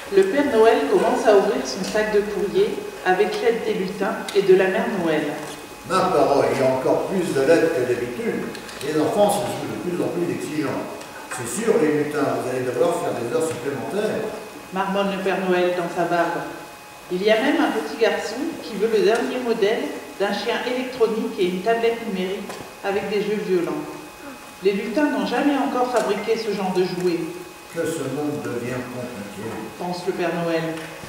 Le Père Noël commence à ouvrir son sac de courrier avec l'aide des lutins et de la Mère Noël. Ma parole, il y a encore plus de lettres que d'habitude. Les enfants sont de plus en plus exigeants. C'est sûr, les lutins, vous allez devoir faire des heures supplémentaires. Marmonne le Père Noël dans sa barbe. Il y a même un petit garçon qui veut le dernier modèle d'un chien électronique et une tablette numérique avec des jeux violents. Les lutins n'ont jamais encore fabriqué ce genre de jouet. Que ce monde devient compliqué, pense le Père Noël.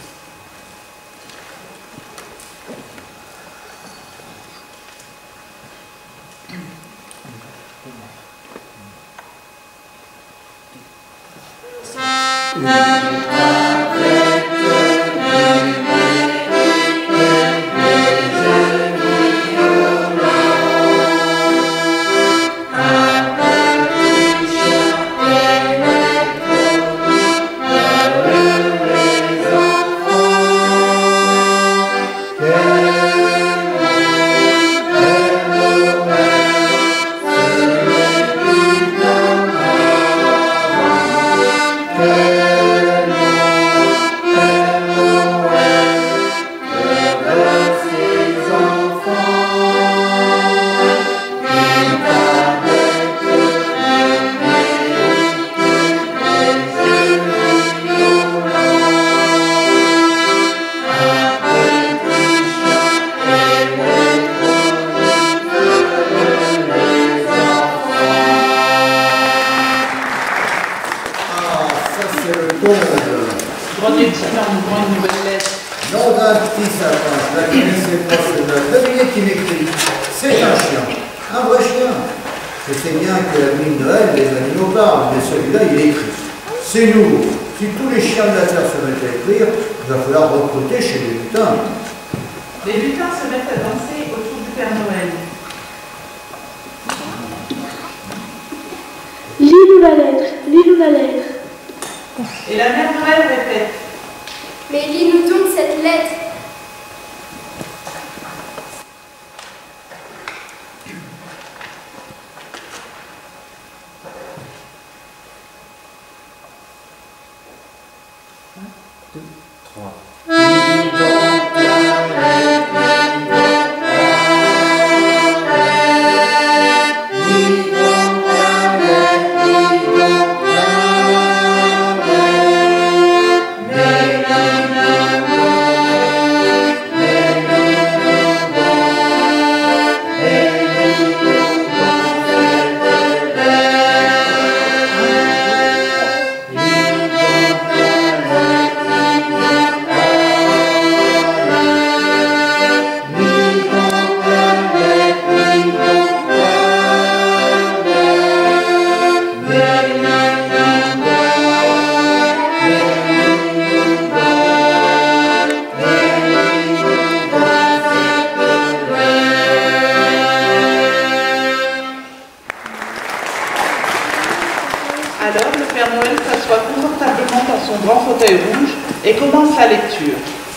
C'est nouveau. Si tous les chiens de la terre se mettent à écrire, il va falloir recruter chez les lutins. Les lutins se mettent à danser autour du Père Noël. Lis-nous la lettre. Et la Mère Noël répète. Mais lis-nous donc cette lettre. Alors, le Père Noël s'assoit confortablement dans son grand fauteuil rouge et commence la lecture.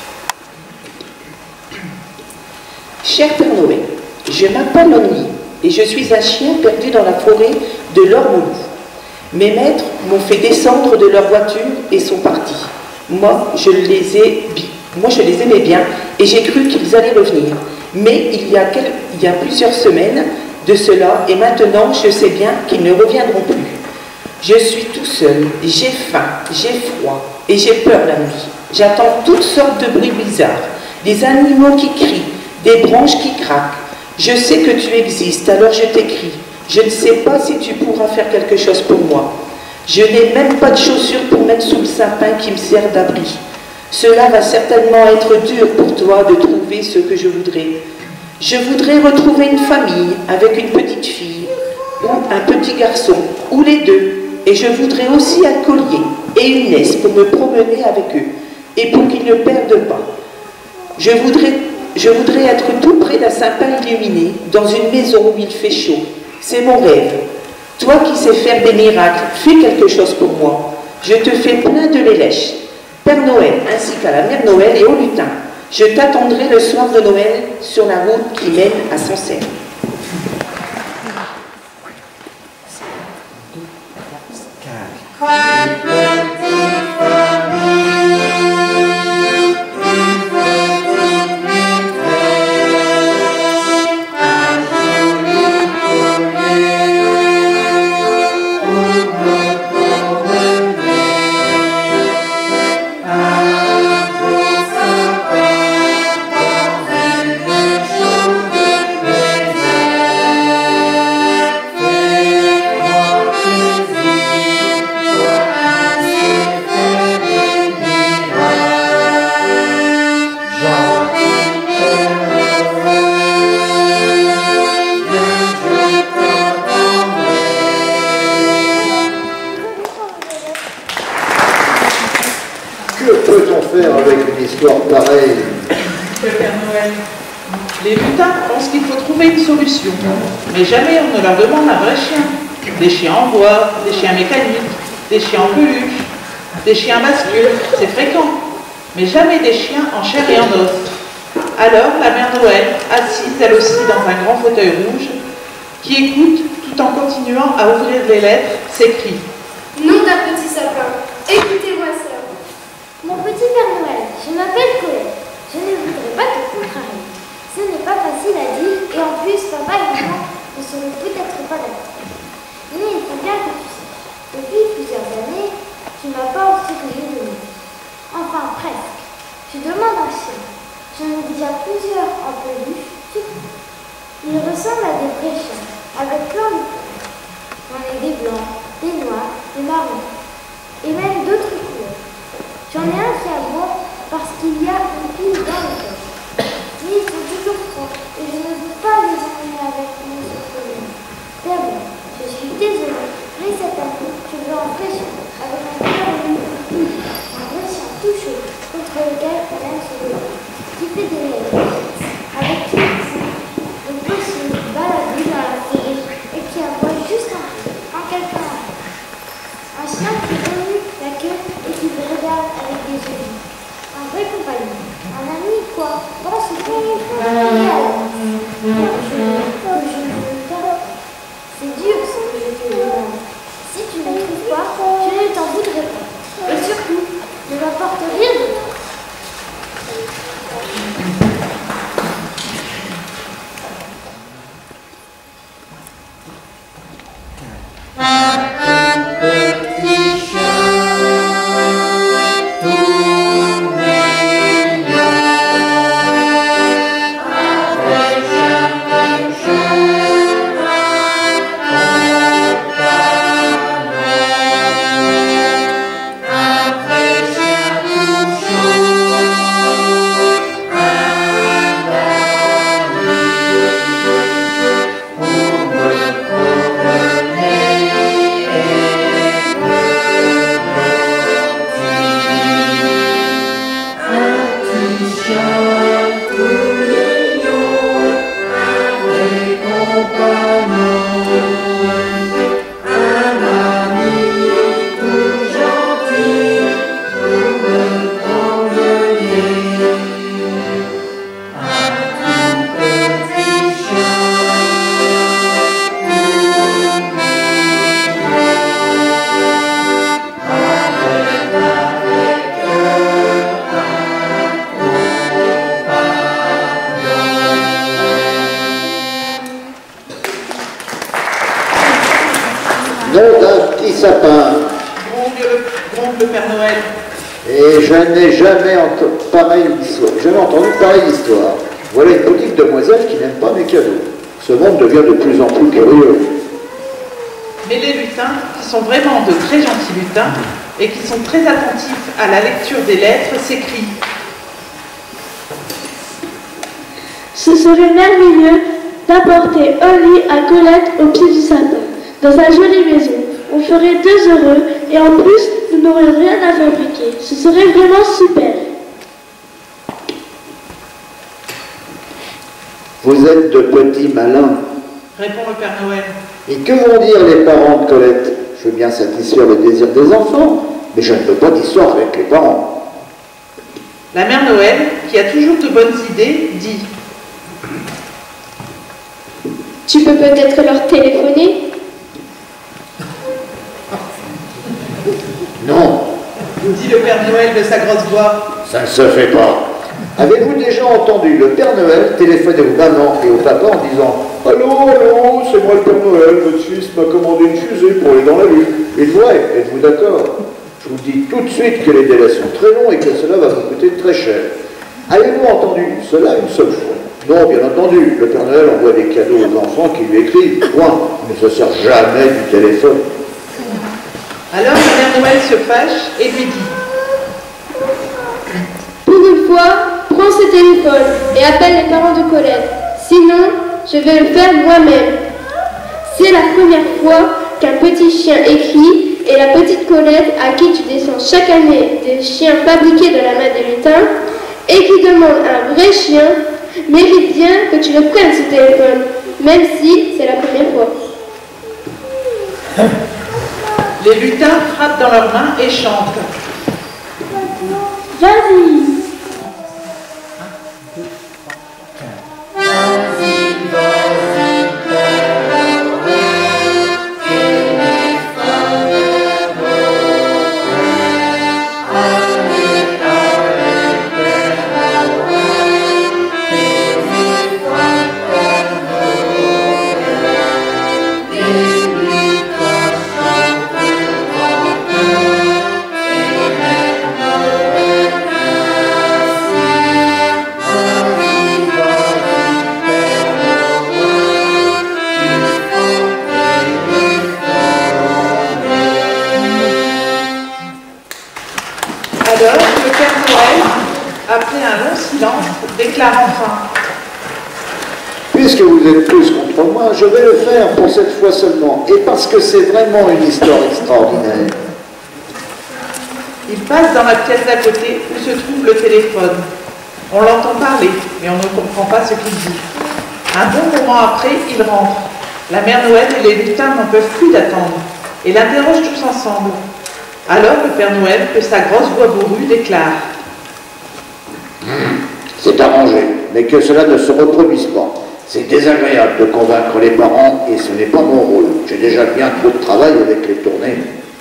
Cher Père Noël, je m'appelle Only et je suis un chien perdu dans la forêt de l'Ormoulou. Mes maîtres m'ont fait descendre de leur voiture et sont partis. Moi, je les aimais bien et j'ai cru qu'ils allaient revenir. Mais il y a plusieurs semaines de cela et maintenant je sais bien qu'ils ne reviendront plus. Je suis tout seul, j'ai faim, j'ai froid et j'ai peur la nuit. J'entends toutes sortes de bruits bizarres, des animaux qui crient, des branches qui craquent. Je sais que tu existes, alors je t'écris. Je ne sais pas si tu pourras faire quelque chose pour moi. Je n'ai même pas de chaussures pour mettre sous le sapin qui me sert d'abri. Cela va certainement être dur pour toi de trouver ce que je voudrais. Je voudrais retrouver une famille avec une petite fille ou un petit garçon, ou les deux. Et je voudrais aussi un collier et une laisse pour me promener avec eux et pour qu'ils ne perdent pas. Je voudrais être tout près d'un sapin illuminé dans une maison où il fait chaud. C'est mon rêve. Toi qui sais faire des miracles, fais quelque chose pour moi. Je te fais plein de lélèches. Père Noël ainsi qu'à la Mère Noël et au lutin. Je t'attendrai le soir de Noël sur la route qui mène à Sancerre. Quiet, Que peut-on faire avec une histoire pareille? Le Père Noël. Les lutins pensent qu'il faut trouver une solution, mais jamais on ne leur demande un vrai chien. Des chiens en bois, des chiens mécaniques, des chiens en peluche, des chiens bascules, c'est fréquent, mais jamais des chiens en chair et en os. Alors la mère Noël, assise elle aussi dans un grand fauteuil rouge, qui écoute tout en continuant à ouvrir les lettres, s'écrie: Nom d'un petit sapin, écoutez-moi ça. Mon petit Père Noël, je m'appelle Colette. Je ne voudrais pas te contrarier. Ce n'est pas facile à dire et en plus, papa et maman ne seront peut-être pas d'accord. Mais il faut bien que tu saches. Depuis plusieurs années, tu m'apportes ce que je demande. Enfin, presque. Tu demandes un chien. J'en ai déjà plusieurs en peluche. Ils ressemblent à des vrais chiens, avec plein de couleurs. J'en ai des blancs, des noirs, des marrons, et même d'autres couleurs. J'en ai un qui aboie parce qu'il y a une pile dans le cœur. Mais ils sont toujours froids et je ne veux pas les emmener avec nous sur le chemin. Père Noël, je suis désolée, mais cette année, je veux un vrai chien avec un cœur unique. Un vrai chien tout chaud contre lequel on aime se lever, qui fait des lèvres avec qui on peut se balader dans la forêt et qui aboie juste un peu quand quelqu'un arrive. Un chien qui remue la queue et qui vous regarde avec des yeux. Un vrai compagnon. Un ami, quoi. Pense au téléphone et à la c'est dur ce que je te demande. Si tu ne trouves pas, je ne t'en voudrais pas. Et surtout, ne m'apporte rien de toi. Sapin. Gronde le Père Noël. Et je n'ai jamais entendu pareille histoire. Voilà une petite demoiselle qui n'aime pas mes cadeaux. Ce monde devient de plus en plus curieux. Mais les lutins, qui sont vraiment de très gentils lutins et qui sont très attentifs à la lecture des lettres, s'écrient: Ce serait merveilleux d'apporter un lit à Colette au pied du sapin, dans sa jolie maison. On ferait deux heureux et en plus, nous n'aurions rien à fabriquer. Ce serait vraiment super. Vous êtes de petits malins. Répond le Père Noël. Et que vont dire les parents de Colette? Je veux bien satisfaire le désir des enfants, mais je ne veux pas d'histoire avec les parents. La mère Noël, qui a toujours de bonnes idées, dit: Tu peux peut-être leur téléphoner? Non, dit le Père Noël de sa grosse voix. ça ne se fait pas. Avez-vous déjà entendu le Père Noël téléphoner aux mamans et aux papas en disant: Allô, allô, c'est moi le Père Noël, votre fils m'a commandé une fusée pour aller dans la Lune. Une vrai, êtes-vous d'accord? Je vous dis tout de suite que les délais sont très longs et que cela va vous coûter très cher. Avez-vous entendu cela une seule fois? Non, bien entendu, le Père Noël envoie des cadeaux aux enfants qui lui écrivent, point. Il ne se sert jamais du téléphone. Alors la mère Noël se fâche et lui dit: Pour une fois, prends ce téléphone et appelle les parents de Colette. Sinon, je vais le faire moi-même. C'est la première fois qu'un petit chien écrit et la petite Colette à qui tu descends chaque année des des chiens fabriqués de la main des lutins et qui demande un vrai chien mérite bien que tu le prennes ce téléphone, même si c'est la première fois. Les lutins frappent dans leurs mains et chantent. Vas-y. Alors, le Père Noël, après un long silence, déclare enfin. Puisque vous êtes tous contre moi, je vais le faire pour cette fois seulement, et parce que c'est vraiment une histoire extraordinaire. Il passe dans la pièce d'à côté où se trouve le téléphone. On l'entend parler, mais on ne comprend pas ce qu'il dit. Un bon moment après, il rentre. La mère Noël et les lutins n'en peuvent plus d'attendre et l'interrogent tous ensemble. Alors le Père Noël, de sa grosse voix bourrue, déclare. C'est arrangé, mais que cela ne se reproduise pas. C'est désagréable de convaincre les parents et ce n'est pas mon rôle. J'ai déjà bien trop de travail avec les tournées.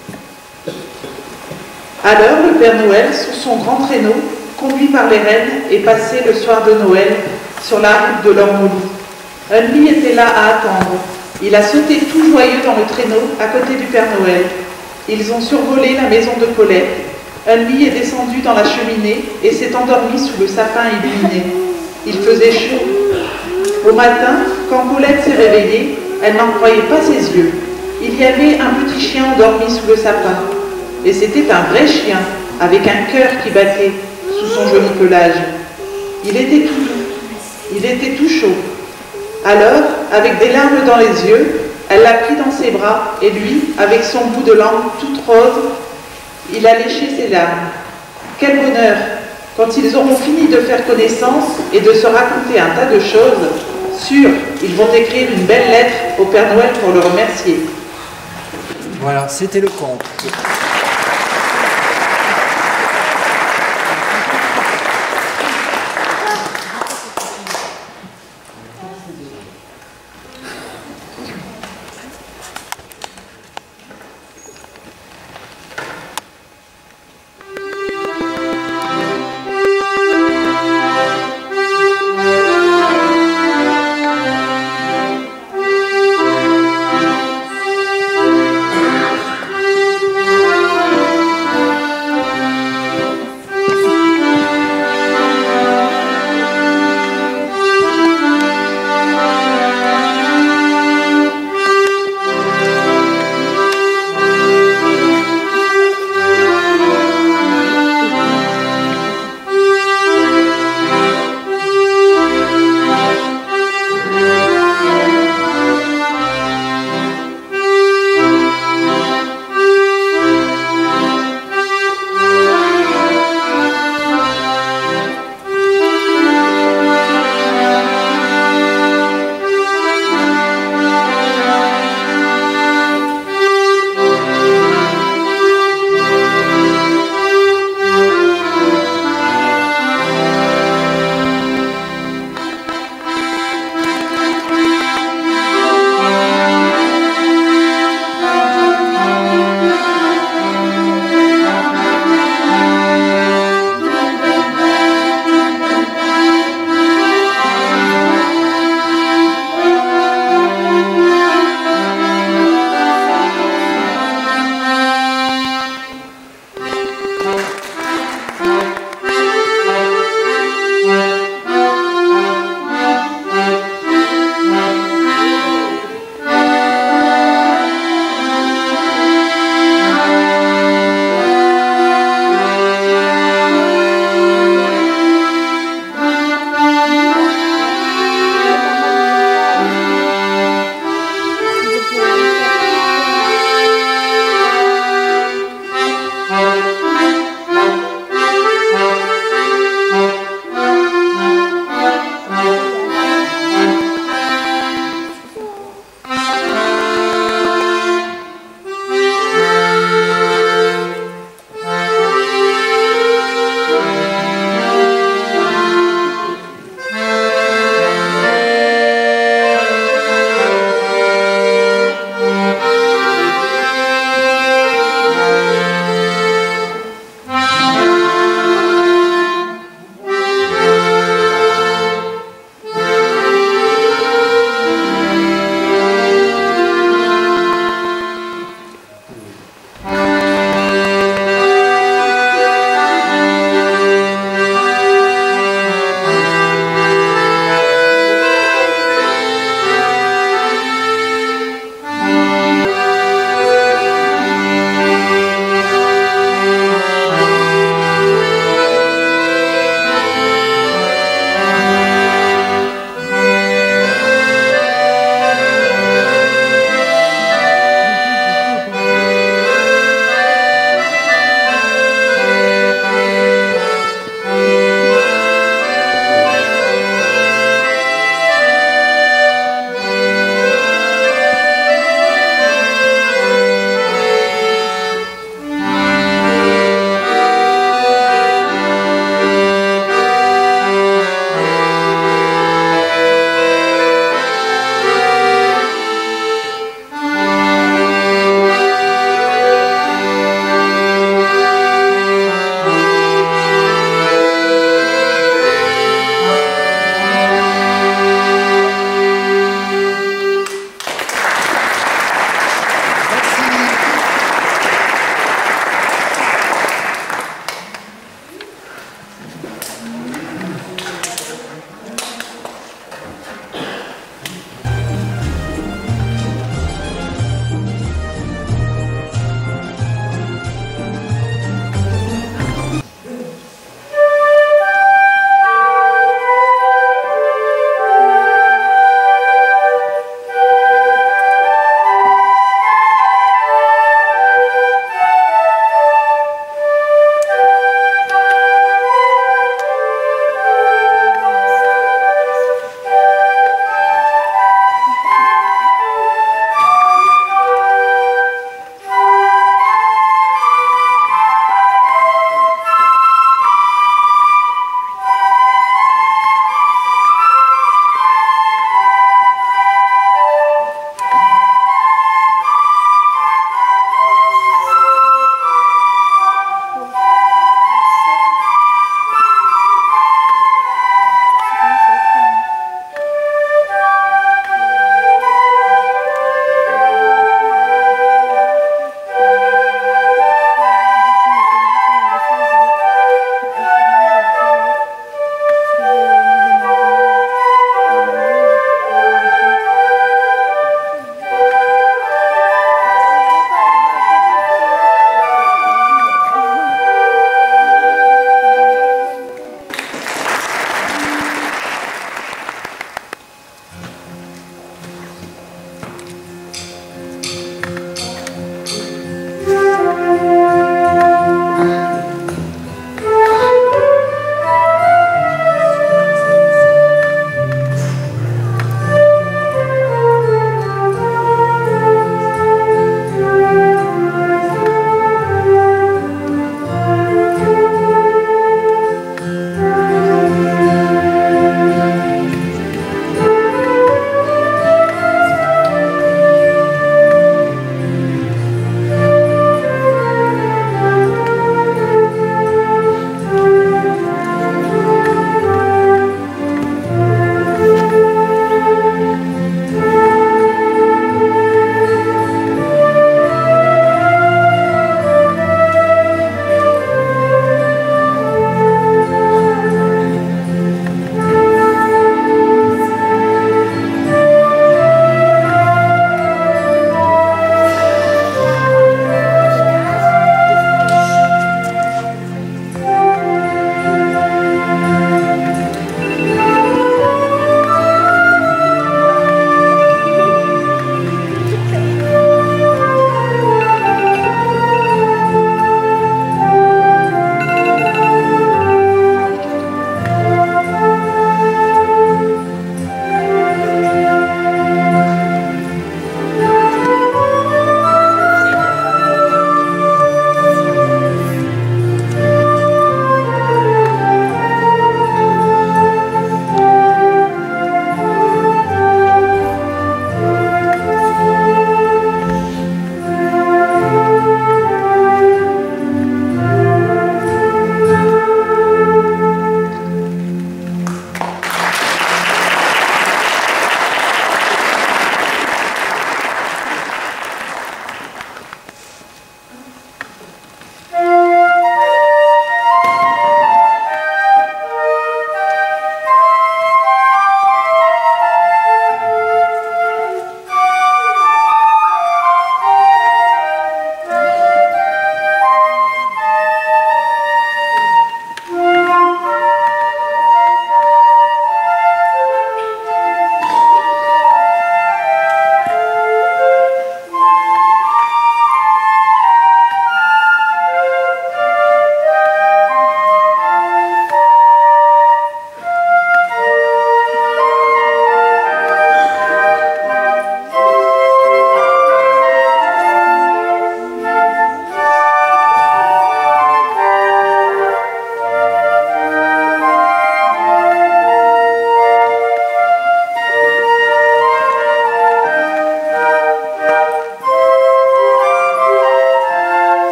Alors le Père Noël, sur son grand traîneau, conduit par les reines, est passé le soir de Noël sur la route de l'Ormolou. Hunley était là à attendre. Il a sauté tout joyeux dans le traîneau à côté du Père Noël. Ils ont survolé la maison de Colette. Hunley est descendu dans la cheminée et s'est endormi sous le sapin illuminé. Il faisait chaud. Au matin, quand Colette s'est réveillée, elle n'en croyait pas ses yeux. Il y avait un petit chien endormi sous le sapin. Et c'était un vrai chien, avec un cœur qui battait sous son joli pelage. Il était tout doux, il était tout chaud. Alors, avec des larmes dans les yeux, elle l'a pris dans ses bras et lui, avec son bout de langue toute rose, il a léché ses larmes. Quel bonheur! Quand ils auront fini de faire connaissance et de se raconter un tas de choses, sûr, ils vont écrire une belle lettre au Père Noël pour le remercier. Voilà, c'était le conte.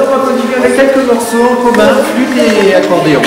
on va continuer avec quelques morceaux en commun, flûte et accordéon.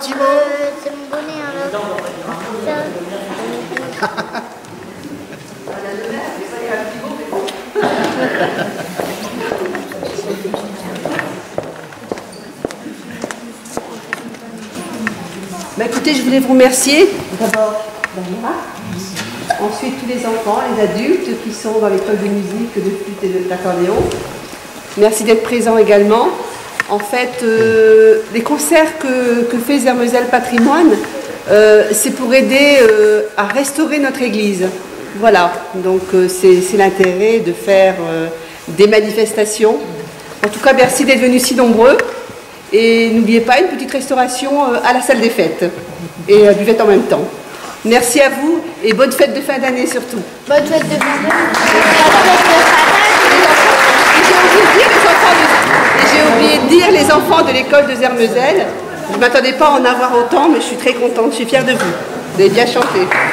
petit mot. C'est mon bonnet alors. Bah, écoutez, je voulais vous remercier. D'abord, Daniela. Ensuite, tous les enfants, les adultes qui sont dans l'école de musique, de flûte et d'accordéon. Merci d'être présents également. En fait, les concerts que fait Zermeselle Patrimoine, c'est pour aider à restaurer notre église. Voilà, donc c'est l'intérêt de faire des manifestations. En tout cas, merci d'être venus si nombreux. Et n'oubliez pas une petite restauration à la salle des fêtes et à buvette en même temps. Merci à vous et bonne fête de fin d'année surtout. Bonne fête de fin d'année. Et j'ai oublié de dire les enfants de l'école de Zermeselle. Je ne m'attendais pas à en avoir autant, mais je suis très contente, je suis fière de vous. Vous avez bien chanté.